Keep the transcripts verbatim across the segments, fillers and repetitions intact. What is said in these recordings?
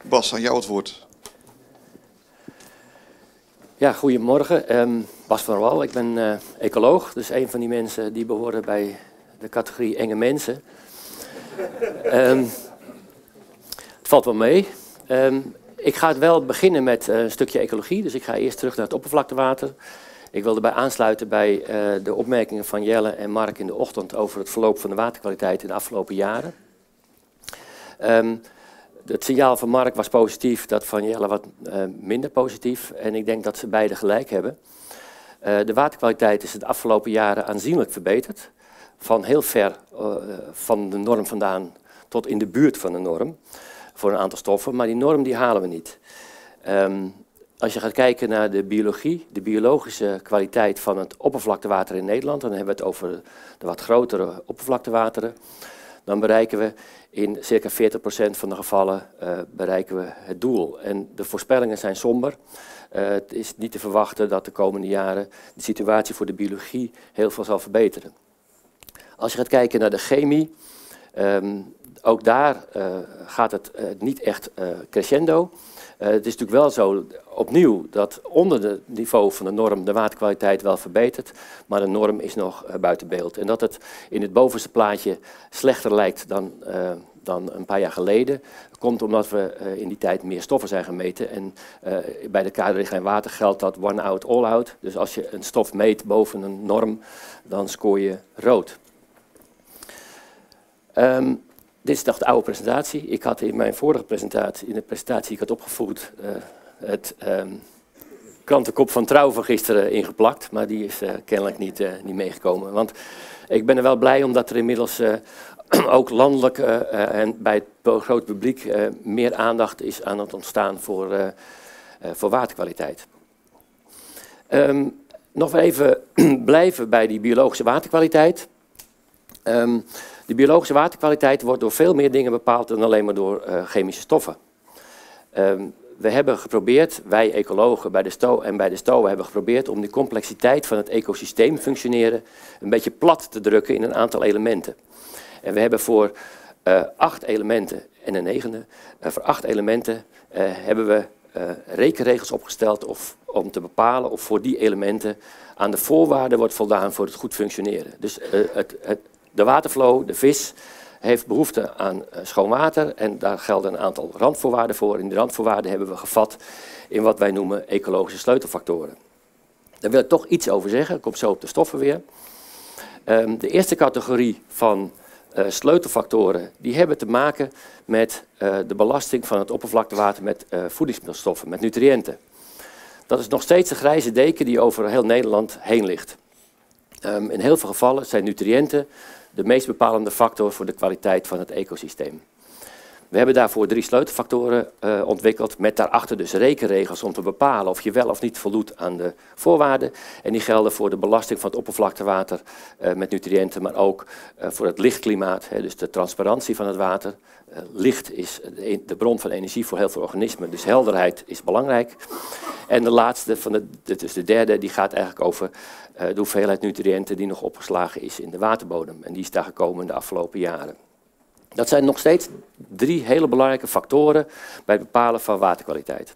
Bas, aan jou het woord. Ja, goedemorgen. Um, Bas van der Wal, ik ben uh, ecoloog, dus een van die mensen die behoren bij de categorie enge mensen. um, het valt wel mee. Um, ik ga het wel beginnen met uh, een stukje ecologie, dus ik ga eerst terug naar het oppervlaktewater. Ik wil erbij aansluiten bij uh, de opmerkingen van Jelle en Mark in de ochtend over het verloop van de waterkwaliteit in de afgelopen jaren. Um, Het signaal van Mark was positief, dat van Jelle wat uh, minder positief. En ik denk dat ze beide gelijk hebben. Uh, de waterkwaliteit is de afgelopen jaren aanzienlijk verbeterd. Van heel ver uh, van de norm vandaan tot in de buurt van de norm. Voor een aantal stoffen, maar die norm die halen we niet. Um, als je gaat kijken naar de biologie, de biologische kwaliteit van het oppervlaktewater in Nederland. Dan hebben we het over de wat grotere oppervlaktewateren. Dan bereiken we in circa veertig procent van de gevallen uh, bereiken we het doel. En de voorspellingen zijn somber. Uh, het is niet te verwachten dat de komende jaren de situatie voor de biologie heel veel zal verbeteren. Als je gaat kijken naar de chemie, um, ook daar uh, gaat het uh, niet echt uh, crescendo. Uh, het is natuurlijk wel zo, opnieuw, dat onder het niveau van de norm de waterkwaliteit wel verbetert, maar de norm is nog uh, buiten beeld. En dat het in het bovenste plaatje slechter lijkt dan, uh, dan een paar jaar geleden, komt omdat we uh, in die tijd meer stoffen zijn gemeten. En uh, bij de kaderrichtlijn water geldt dat one out, all out. Dus als je een stof meet boven een norm, dan scoor je rood. Um, Dit is nog de oude presentatie. Ik had in mijn vorige presentatie, in de presentatie die ik had opgevoerd, uh, het um, krantenkop van Trouw van gisteren ingeplakt. Maar die is uh, kennelijk niet, uh, niet meegekomen. Want ik ben er wel blij omdat er inmiddels uh, ook landelijk uh, uh, en bij het grote publiek uh, meer aandacht is aan het ontstaan voor, uh, uh, voor waterkwaliteit. Um, nog even blijven bij die biologische waterkwaliteit. Um, De biologische waterkwaliteit wordt door veel meer dingen bepaald dan alleen maar door uh, chemische stoffen. Um, we hebben geprobeerd, wij ecologen bij de S T O en bij de S T O hebben geprobeerd om die complexiteit van het ecosysteem functioneren een beetje plat te drukken in een aantal elementen. En we hebben voor uh, acht elementen en een negende, uh, voor acht elementen uh, hebben we uh, rekenregels opgesteld of, om te bepalen of voor die elementen aan de voorwaarden wordt voldaan voor het goed functioneren. Dus uh, het, het De waterflow, de vis, heeft behoefte aan uh, schoon water en daar gelden een aantal randvoorwaarden voor. En die randvoorwaarden hebben we gevat in wat wij noemen ecologische sleutelfactoren. Daar wil ik toch iets over zeggen, ik kom zo op de stoffen weer. Um, de eerste categorie van uh, sleutelfactoren, die hebben te maken met uh, de belasting van het oppervlaktewater met uh, voedingsmiddelstoffen, met nutriënten. Dat is nog steeds de grijze deken die over heel Nederland heen ligt. Um, in heel veel gevallen zijn nutriënten de meest bepalende factor voor de kwaliteit van het ecosysteem. We hebben daarvoor drie sleutelfactoren uh, ontwikkeld, met daarachter dus rekenregels om te bepalen of je wel of niet voldoet aan de voorwaarden. En die gelden voor de belasting van het oppervlaktewater uh, met nutriënten, maar ook uh, voor het lichtklimaat, hè, dus de transparantie van het water. Uh, licht is de, de bron van energie voor heel veel organismen, dus helderheid is belangrijk. En de laatste, van de, dus de derde, die gaat eigenlijk over uh, de hoeveelheid nutriënten die nog opgeslagen is in de waterbodem. En die is daar gekomen in de afgelopen jaren. Dat zijn nog steeds drie hele belangrijke factoren bij het bepalen van waterkwaliteit.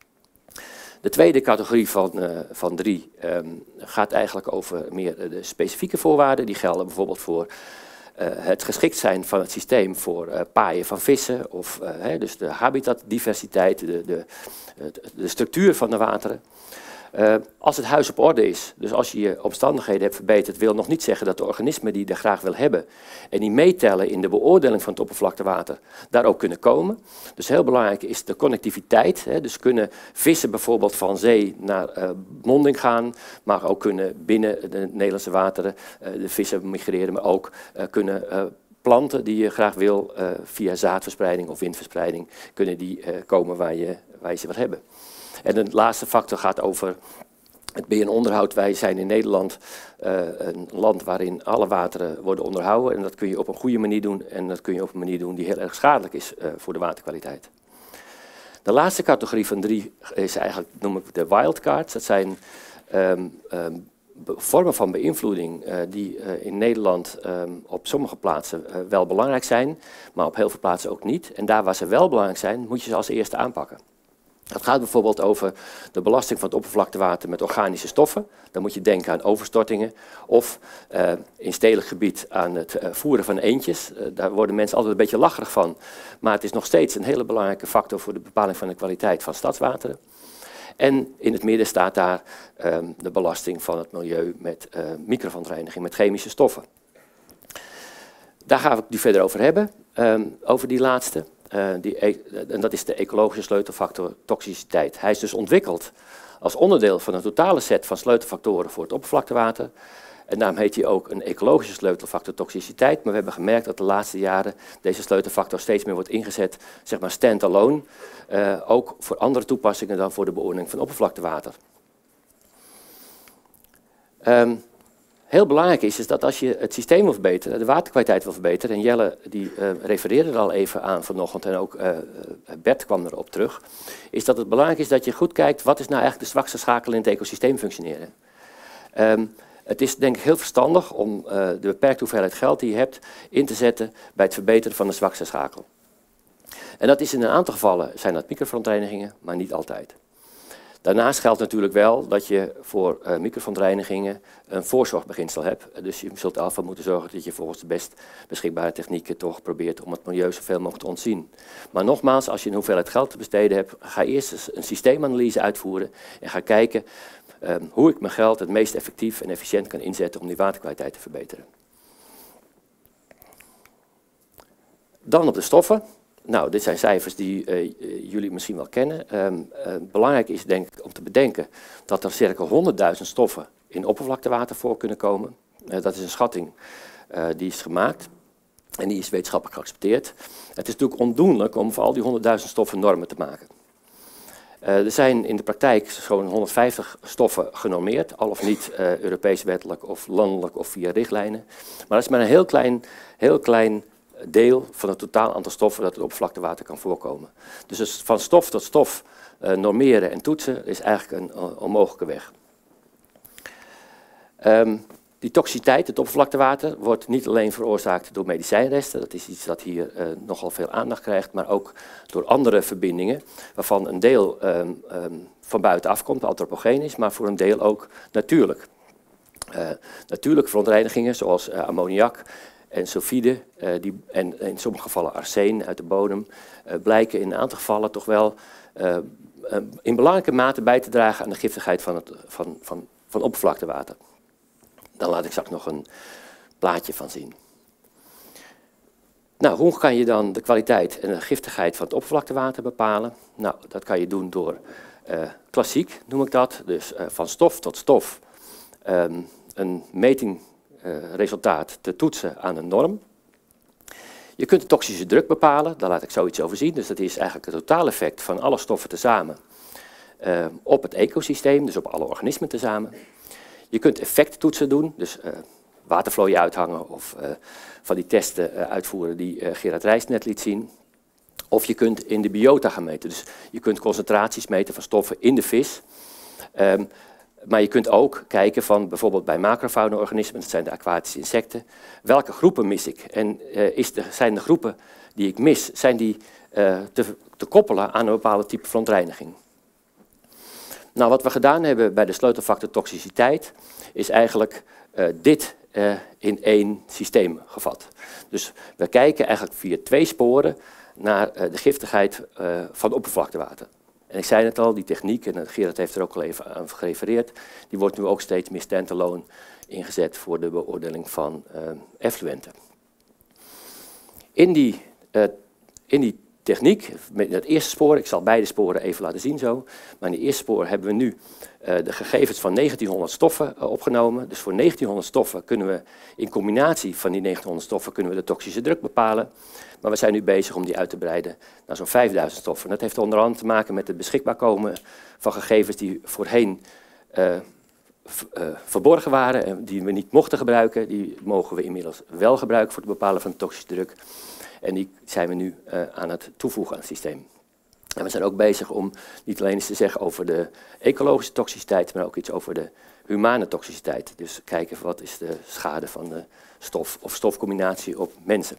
De tweede categorie van, uh, van drie um, gaat eigenlijk over meer de specifieke voorwaarden. Die gelden bijvoorbeeld voor uh, het geschikt zijn van het systeem voor uh, paaien van vissen. Of uh, hè, dus de habitatdiversiteit, de, de, de structuur van de wateren. Uh, als het huis op orde is, dus als je je omstandigheden hebt verbeterd, wil nog niet zeggen dat de organismen die je er graag wil hebben en die meetellen in de beoordeling van het oppervlaktewater, daar ook kunnen komen. Dus heel belangrijk is de connectiviteit. Hè, dus kunnen vissen bijvoorbeeld van zee naar uh, monding gaan, maar ook kunnen binnen de Nederlandse wateren uh, de vissen migreren, maar ook uh, kunnen uh, planten die je graag wil uh, via zaadverspreiding of windverspreiding, kunnen die uh, komen waar je, waar je ze wil hebben. En de laatste factor gaat over het beheer en onderhoud. Wij zijn in Nederland uh, een land waarin alle wateren worden onderhouden. En dat kun je op een goede manier doen. En dat kun je op een manier doen die heel erg schadelijk is uh, voor de waterkwaliteit. De laatste categorie van drie is eigenlijk, noem ik de wildcards. Dat zijn um, um, vormen van beïnvloeding uh, die uh, in Nederland um, op sommige plaatsen uh, wel belangrijk zijn, maar op heel veel plaatsen ook niet. En daar waar ze wel belangrijk zijn, moet je ze als eerste aanpakken. Dat gaat bijvoorbeeld over de belasting van het oppervlaktewater met organische stoffen. Dan moet je denken aan overstortingen of uh, in stedelijk gebied aan het uh, voeren van eendjes. Uh, daar worden mensen altijd een beetje lacherig van. Maar het is nog steeds een hele belangrijke factor voor de bepaling van de kwaliteit van stadswateren. En in het midden staat daar um, de belasting van het milieu met uh, microverontreiniging, met chemische stoffen. Daar ga ik het nu verder over hebben, um, over die laatste. Uh, die e en dat is de ecologische sleutelfactor toxiciteit. Hij is dus ontwikkeld als onderdeel van een totale set van sleutelfactoren voor het oppervlaktewater. En daarom heet hij ook een ecologische sleutelfactor toxiciteit. Maar we hebben gemerkt dat de laatste jaren deze sleutelfactor steeds meer wordt ingezet, zeg maar stand-alone. Uh, ook voor andere toepassingen dan voor de beoordeling van oppervlaktewater. Um, heel belangrijk is, is dat als je het systeem wil verbeteren, de waterkwaliteit wil verbeteren, en Jelle die uh, refereerde er al even aan vanochtend en ook uh, Bert kwam erop terug, is dat het belangrijk is dat je goed kijkt wat is nou eigenlijk de zwakste schakel in het ecosysteem functioneren. Um, Het is denk ik heel verstandig om uh, de beperkte hoeveelheid geld die je hebt in te zetten bij het verbeteren van de zwakste schakel. En dat is in een aantal gevallen zijn dat microverontreinigingen, maar niet altijd. Daarnaast geldt natuurlijk wel dat je voor uh, microverontreinigingen een voorzorgbeginsel hebt. Dus je zult ervan moeten zorgen dat je volgens de best beschikbare technieken toch probeert om het milieu zoveel mogelijk te ontzien. Maar nogmaals, als je een hoeveelheid geld te besteden hebt, ga eerst eens een systeemanalyse uitvoeren en ga kijken Um, hoe ik mijn geld het meest effectief en efficiënt kan inzetten om die waterkwaliteit te verbeteren. Dan op de stoffen. Nou, dit zijn cijfers die uh, jullie misschien wel kennen. Um, uh, belangrijk is denk ik om te bedenken dat er circa honderdduizend stoffen in oppervlaktewater voor kunnen komen. Uh, dat is een schatting uh, die is gemaakt en die is wetenschappelijk geaccepteerd. Het is natuurlijk ondoenlijk om voor al die honderdduizend stoffen normen te maken. Uh, er zijn in de praktijk zo'n honderdvijftig stoffen genormeerd, al of niet uh, Europees wettelijk of landelijk of via richtlijnen. Maar dat is maar een heel klein, heel klein deel van het totaal aantal stoffen dat in oppervlaktewater kan voorkomen. Dus van stof tot stof uh, normeren en toetsen is eigenlijk een uh, onmogelijke weg. Um, die toxiciteit, het oppervlaktewater, wordt niet alleen veroorzaakt door medicijnresten. Dat is iets dat hier uh, nogal veel aandacht krijgt, maar ook door andere verbindingen, waarvan een deel um, um, van buitenaf komt, antropogeen is, maar voor een deel ook natuurlijk. Uh, natuurlijke verontreinigingen zoals uh, ammoniak en sulfide uh, die, en in sommige gevallen arsen uit de bodem uh, blijken in een aantal gevallen toch wel uh, uh, in belangrijke mate bij te dragen aan de giftigheid van, het, van, van, van oppervlaktewater. Daar laat ik straks nog een plaatje van zien. Nou, hoe kan je dan de kwaliteit en de giftigheid van het oppervlaktewater bepalen? Nou, dat kan je doen door uh, klassiek, noem ik dat, dus uh, van stof tot stof um, een metingresultaat uh, te toetsen aan een norm. Je kunt de toxische druk bepalen, daar laat ik zoiets over zien. Dus dat is eigenlijk het totaaleffect van alle stoffen tezamen uh, op het ecosysteem, dus op alle organismen tezamen. Je kunt effecttoetsen doen, dus uh, watervlooien uithangen of uh, van die testen uh, uitvoeren die uh, Gerard Rijs net liet zien. Of je kunt in de biota gaan meten, dus je kunt concentraties meten van stoffen in de vis. Um, maar je kunt ook kijken van bijvoorbeeld bij macrofauna-organismen, dat zijn de aquatische insecten, welke groepen mis ik? En uh, is de, zijn de groepen die ik mis, zijn die uh, te, te koppelen aan een bepaalde type verontreiniging? Nou, wat we gedaan hebben bij de sleutelfactor toxiciteit is eigenlijk uh, dit uh, in één systeem gevat. Dus we kijken eigenlijk via twee sporen naar uh, de giftigheid uh, van oppervlaktewater. En ik zei het al, die techniek, en Gerard heeft er ook al even aan gerefereerd, die wordt nu ook steeds meer stand-alone ingezet voor de beoordeling van uh, effluenten. In die, uh, in die techniek, met het eerste spoor, ik zal beide sporen even laten zien zo, maar in het eerste spoor hebben we nu uh, de gegevens van negentienhonderd stoffen uh, opgenomen. Dus voor negentienhonderd stoffen kunnen we in combinatie van die negentienhonderd stoffen kunnen we de toxische druk bepalen. Maar we zijn nu bezig om die uit te breiden naar zo'n vijfduizend stoffen. Dat heeft onder andere te maken met het beschikbaar komen van gegevens die voorheen uh, uh, verborgen waren en die we niet mochten gebruiken. Die mogen we inmiddels wel gebruiken voor het bepalen van de toxische druk. En die zijn we nu uh, aan het toevoegen aan het systeem. En we zijn ook bezig om niet alleen eens te zeggen over de ecologische toxiciteit, maar ook iets over de humane toxiciteit. Dus kijken wat is de schade van de stof of stofcombinatie op mensen.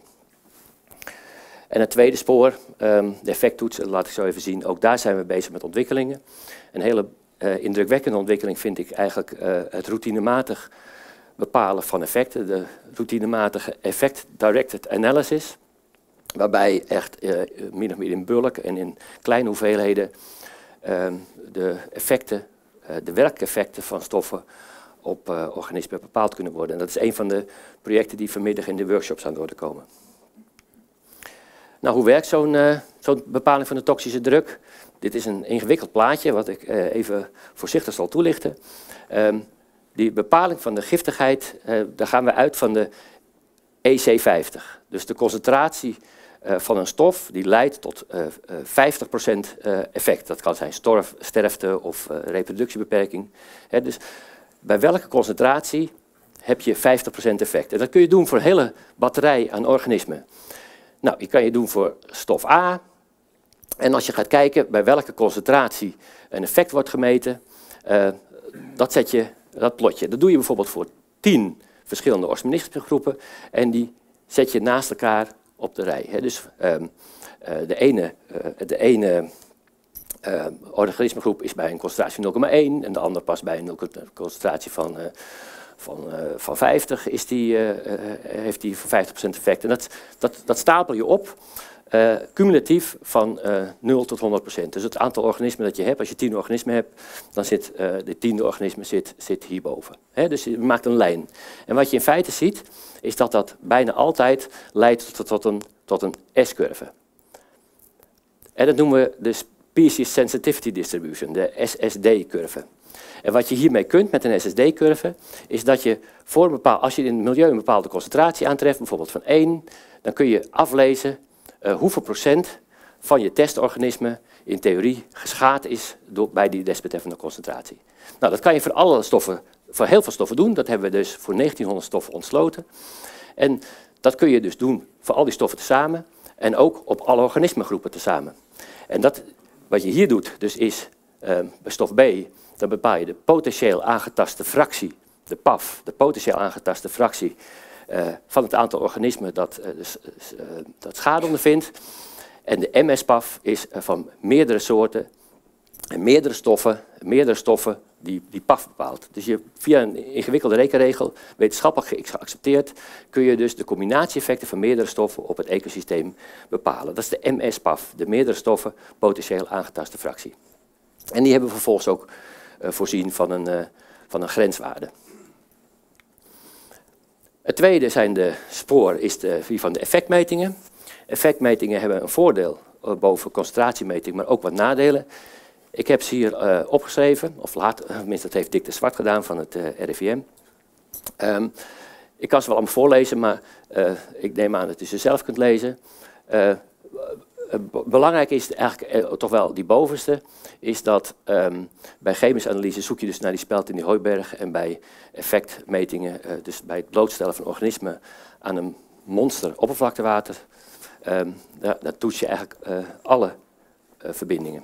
En het tweede spoor, um, de effecttoetsen, laat ik zo even zien. Ook daar zijn we bezig met ontwikkelingen. Een hele uh, indrukwekkende ontwikkeling vind ik eigenlijk uh, het routinematig bepalen van effecten. De routinematige effect-directed analysis. Waarbij echt uh, min of meer in bulk en in kleine hoeveelheden uh, de effecten, uh, de werkeffecten van stoffen op uh, organismen bepaald kunnen worden. En dat is een van de projecten die vanmiddag in de workshops aan de orde komen. Nou, hoe werkt zo'n uh, zo'n bepaling van de toxische druk? Dit is een ingewikkeld plaatje wat ik uh, even voorzichtig zal toelichten. Um, die bepaling van de giftigheid, uh, daar gaan we uit van de E C vijftig. Dus de concentratie uh, van een stof die leidt tot uh, uh, vijftig procent uh, effect. Dat kan zijn storf, sterfte of uh, reproductiebeperking. He, dus bij welke concentratie heb je vijftig procent effect? En dat kun je doen voor een hele batterij aan organismen. Nou, die kan je doen voor stof A. En als je gaat kijken bij welke concentratie een effect wordt gemeten, uh, dat zet je, dat plot je. Dat doe je bijvoorbeeld voor tien verschillende organismengroepen en die zet je naast elkaar op de rij. Hè. Dus um, uh, de ene, uh, de ene uh, organismengroep is bij een concentratie van nul komma één en de andere past bij een concentratie van... Uh, Van, uh, van vijftig is die, uh, uh, heeft die voor vijftig procent effect. En dat, dat, dat stapel je op, uh, cumulatief van uh, nul tot honderd procent. Dus het aantal organismen dat je hebt, als je tien organismen hebt, dan zit uh, de tiende organisme zit, zit hierboven. Hè? Dus je maakt een lijn. En wat je in feite ziet, is dat dat bijna altijd leidt tot, tot een, tot een S-curve. En dat noemen we de Species Sensitivity Distribution, de S S D-curve. En wat je hiermee kunt met een S S D-curve, is dat je voor een bepaald, als je in het milieu een bepaalde concentratie aantreft, bijvoorbeeld van één, dan kun je aflezen uh, hoeveel procent van je testorganisme in theorie geschaad is door, bij die desbetreffende concentratie. Nou, dat kan je voor alle stoffen, voor heel veel stoffen doen. Dat hebben we dus voor negentienhonderd stoffen ontsloten. En dat kun je dus doen voor al die stoffen tezamen en ook op alle organismengroepen tezamen. En dat, wat je hier doet, dus is uh, bij stof B, dan bepaal je de potentieel aangetaste fractie, de P A F, de potentieel aangetaste fractie uh, van het aantal organismen dat, uh, dus, uh, dat schade ondervindt. En de M S P A F is uh, van meerdere soorten en meerdere stoffen, meerdere stoffen die die P A F bepaalt. Dus je, via een ingewikkelde rekenregel, wetenschappelijk geaccepteerd, kun je dus de combinatie-effecten van meerdere stoffen op het ecosysteem bepalen. Dat is de M S P A F, de meerdere stoffen potentieel aangetaste fractie. En die hebben we vervolgens ook uh, voorzien van een, uh, van een grenswaarde. Het tweede zijn de spoor, is de, die van de effectmetingen. Effectmetingen hebben een voordeel uh, boven concentratiemeting, maar ook wat nadelen. Ik heb ze hier uh, opgeschreven, of laat, tenminste dat heeft Dick de Zwart gedaan van het uh, R I V M. Um, ik kan ze wel allemaal voorlezen, maar uh, ik neem aan dat u ze zelf kunt lezen. Uh, Belangrijk is eigenlijk eh, toch wel die bovenste, is dat um, bij chemische analyse zoek je dus naar die speld in die hooiberg en bij effectmetingen, uh, dus bij het blootstellen van organismen aan een monster oppervlaktewater, um, daar, daar toets je eigenlijk uh, alle uh, verbindingen.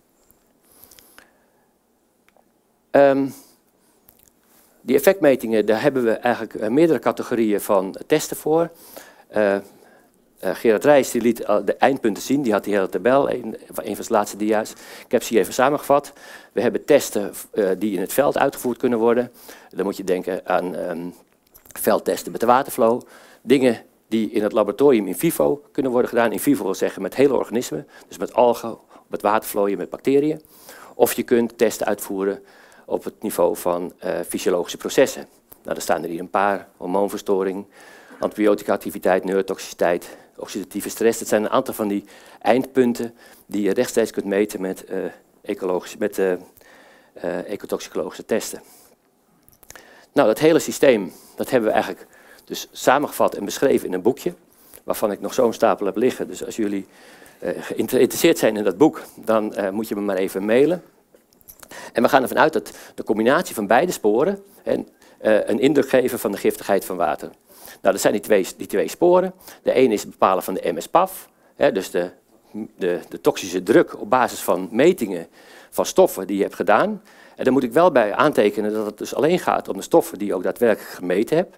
Um, die effectmetingen, daar hebben we eigenlijk uh, meerdere categorieën van testen voor. Uh, Uh, Gerard Rijs die liet uh, de eindpunten zien, die had die hele tabel, een, een van zijn laatste dia's. Ik heb ze hier even samengevat. We hebben testen uh, die in het veld uitgevoerd kunnen worden. Dan moet je denken aan um, veldtesten met de waterflow. Dingen die in het laboratorium in vivo kunnen worden gedaan. In vivo wil zeggen met hele organismen, dus met algen, met watervlooien, met bacteriën. Of je kunt testen uitvoeren op het niveau van uh, fysiologische processen. Nou, er staan er hier een paar, hormoonverstoring, antibiotica-activiteit, neurotoxiciteit, oxidatieve stress. Dat zijn een aantal van die eindpunten die je rechtstreeks kunt meten met, uh, ecologische, met uh, uh, ecotoxicologische testen. Nou, dat hele systeem, dat hebben we eigenlijk dus samengevat en beschreven in een boekje, waarvan ik nog zo'n stapel heb liggen. Dus als jullie uh, geïnteresseerd zijn in dat boek, dan uh, moet je me maar even mailen. En we gaan ervan uit dat de combinatie van beide sporen en, uh, een indruk geven van de giftigheid van water. Nou, dat zijn die twee, die twee sporen. De ene is het bepalen van de M S P A F, hè, dus de de, de toxische druk op basis van metingen van stoffen die je hebt gedaan. En daar moet ik wel bij aantekenen dat het dus alleen gaat om de stoffen die je ook daadwerkelijk gemeten hebt.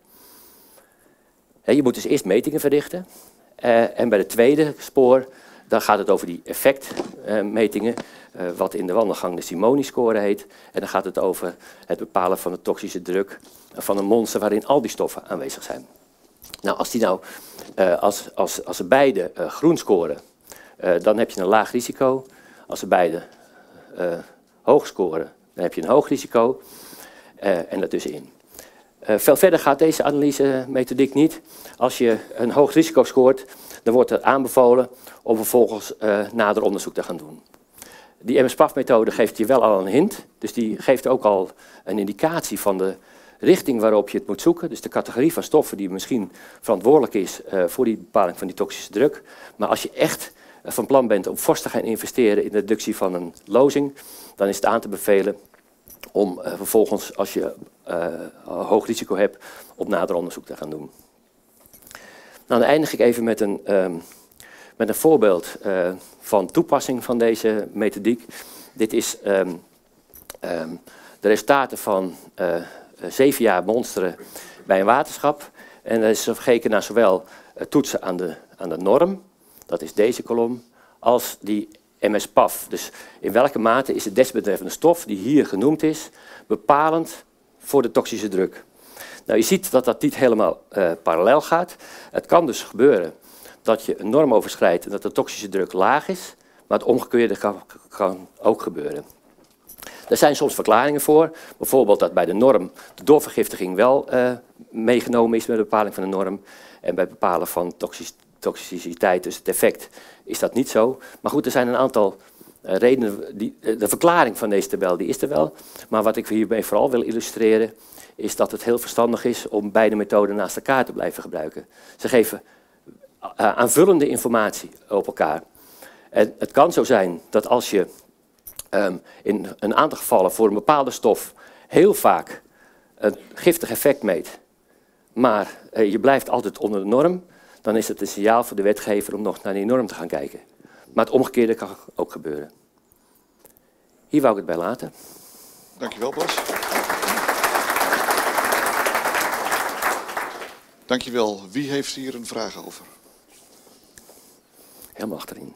Je moet dus eerst metingen verrichten. Uh, en bij het tweede spoor, dan gaat het over die effectmetingen, uh, uh, wat in de wandelgang de Simony-score heet. En dan gaat het over het bepalen van de toxische druk van een monster waarin al die stoffen aanwezig zijn. Nou, als, die nou, uh, als, als, als ze beide uh, groen scoren, uh, dan heb je een laag risico. Als ze beide uh, hoog scoren, dan heb je een hoog risico. Uh, en daartussenin. Uh, veel verder gaat deze analyse-methodiek niet. Als je een hoog risico scoort, dan wordt er aanbevolen om vervolgens uh, nader onderzoek te gaan doen. Die M S P A F-methode geeft je wel al een hint. Dus die geeft ook al een indicatie van de richting waarop je het moet zoeken. Dus de categorie van stoffen die misschien verantwoordelijk is uh, voor die bepaling van die toxische druk. Maar als je echt uh, van plan bent om fors te gaan investeren in de reductie van een lozing, dan is het aan te bevelen om uh, vervolgens, als je uh, hoog risico hebt, op nader onderzoek te gaan doen. Nou, dan eindig ik even met een, um, met een voorbeeld uh, van toepassing van deze methodiek. Dit is um, um, de resultaten van uh, zeven jaar monsteren bij een waterschap. En er is gekeken naar zowel uh, toetsen aan de, aan de norm, dat is deze kolom, als die M S P A F. Dus in welke mate is de desbetreffende stof die hier genoemd is bepalend voor de toxische druk. Nou, je ziet dat dat niet helemaal uh, parallel gaat. Het kan dus gebeuren dat je een norm overschrijdt en dat de toxische druk laag is, maar het omgekeerde kan, kan ook gebeuren. Er zijn soms verklaringen voor, bijvoorbeeld dat bij de norm de doorvergiftiging wel uh, meegenomen is met de bepaling van de norm en bij het bepalen van toxisch, toxiciteit, dus het effect, is dat niet zo. Maar goed, er zijn een aantal uh, redenen. Die, uh, de verklaring van deze tabel die is er wel, maar wat ik hierbij vooral wil illustreren is dat het heel verstandig is om beide methoden naast elkaar te blijven gebruiken. Ze geven uh, aanvullende informatie op elkaar. En het kan zo zijn dat als je um, in een aantal gevallen voor een bepaalde stof heel vaak een giftig effect meet, maar uh, je blijft altijd onder de norm, dan is het een signaal voor de wetgever om nog naar die norm te gaan kijken. Maar het omgekeerde kan ook gebeuren. Hier wou ik het bij laten. Dankjewel, Bas. Dankjewel. Wie heeft hier een vraag over? Helemaal achterin.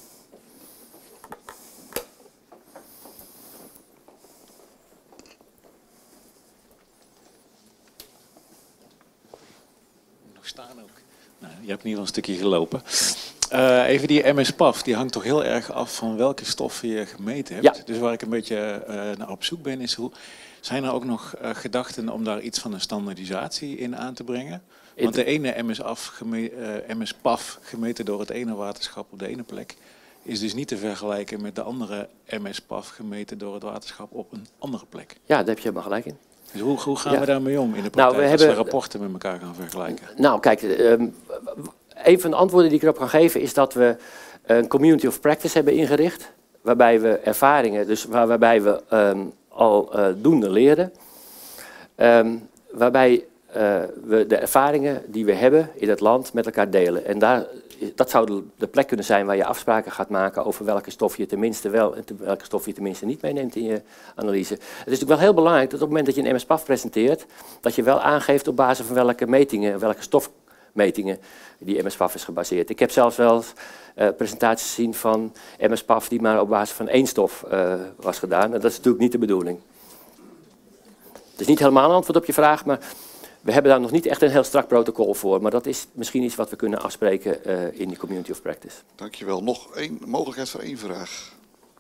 Nog staan ook. Nou, je hebt in ieder geval een stukje gelopen. Uh, even die M S P A F, die hangt toch heel erg af van welke stoffen je gemeten hebt. Ja. Dus waar ik een beetje uh, naar op zoek ben is, hoe, zijn er ook nog uh, gedachten om daar iets van een standaardisatie in aan te brengen? Want de ene M S P A F gemeten door het ene waterschap op de ene plek is dus niet te vergelijken met de andere M S P A F gemeten door het waterschap op een andere plek. Ja, daar heb je helemaal gelijk in. Dus hoe, hoe gaan ja. we daarmee om in de praktijk nou, we als hebben, we rapporten met elkaar gaan vergelijken? Nou, kijk, um, een van de antwoorden die ik erop kan geven is dat we een community of practice hebben ingericht, waarbij we ervaringen, dus waar, waarbij we um, al uh, doende leren, um, waarbij uh, we de ervaringen die we hebben in het land met elkaar delen. En daar, dat zou de, de plek kunnen zijn waar je afspraken gaat maken over welke stof je tenminste wel en welke stof je tenminste niet meeneemt in je analyse. Het is natuurlijk wel heel belangrijk dat op het moment dat je een M S P A F presenteert, dat je wel aangeeft op basis van welke metingen, welke stofmetingen die M S P A F is gebaseerd. Ik heb zelfs wel uh, presentaties gezien van M S P A F die maar op basis van één stof uh, was gedaan. En dat is natuurlijk niet de bedoeling. Het is niet helemaal een antwoord op je vraag, maar we hebben daar nog niet echt een heel strak protocol voor. Maar dat is misschien iets wat we kunnen afspreken uh, in die community of practice. Dankjewel. Nog één mogelijkheid voor één vraag.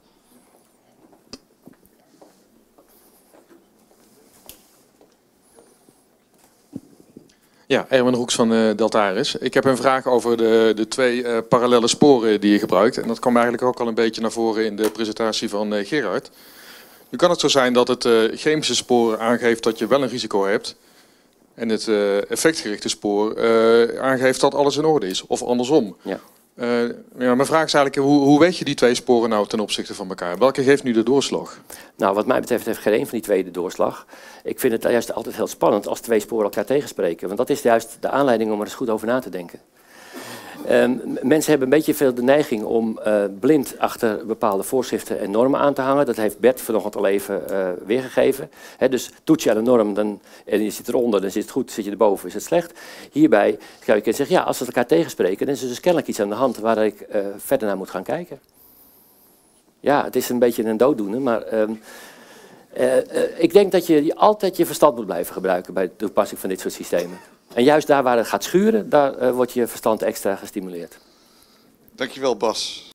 Ja, Erwin Roeks van uh, Deltaris. Ik heb een vraag over de, de twee uh, parallele sporen die je gebruikt. En dat kwam eigenlijk ook al een beetje naar voren in de presentatie van uh, Gerard. Nu kan het zo zijn dat het uh, chemische spoor aangeeft dat je wel een risico hebt. En het uh, effectgerichte spoor uh, aangeeft dat alles in orde is. Of andersom. Ja. Uh, ja, mijn vraag is eigenlijk, hoe, hoe weet je die twee sporen nou ten opzichte van elkaar? Welke geeft nu de doorslag? Nou, wat mij betreft heeft geen één van die twee de doorslag. Ik vind het juist altijd heel spannend als twee sporen elkaar tegenspreken. Want dat is juist de aanleiding om er eens goed over na te denken. Um, mensen hebben een beetje veel de neiging om uh, blind achter bepaalde voorschriften en normen aan te hangen. Dat heeft Bert vanochtend al even uh, weergegeven. He, dus toets je aan een norm dan, en je zit eronder, dan zit het goed. Zit je erboven, is het slecht. Hierbij kan je zeggen, ja, als we elkaar tegenspreken, dan is er dus kennelijk iets aan de hand waar ik uh, verder naar moet gaan kijken. Ja, het is een beetje een dooddoener, maar um, uh, uh, ik denk dat je altijd je verstand moet blijven gebruiken bij de toepassing van dit soort systemen. En juist daar waar het gaat schuren, daar uh, wordt je verstand extra gestimuleerd. Dankjewel, Bas.